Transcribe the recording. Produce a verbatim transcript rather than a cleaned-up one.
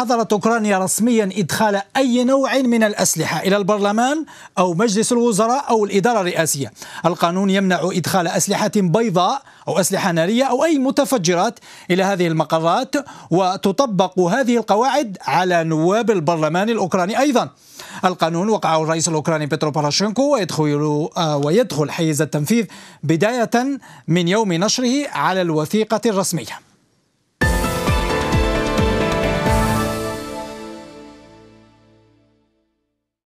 حظرت أوكرانيا رسميا إدخال أي نوع من الأسلحة إلى البرلمان أو مجلس الوزراء أو الإدارة الرئاسية. القانون يمنع إدخال أسلحة بيضاء أو أسلحة نارية أو أي متفجرات إلى هذه المقرات، وتطبق هذه القواعد على نواب البرلمان الأوكراني أيضا. القانون وقعه الرئيس الأوكراني بيترو بوراشينكو ويدخل ويدخل حيز التنفيذ بداية من يوم نشره على الوثيقة الرسمية.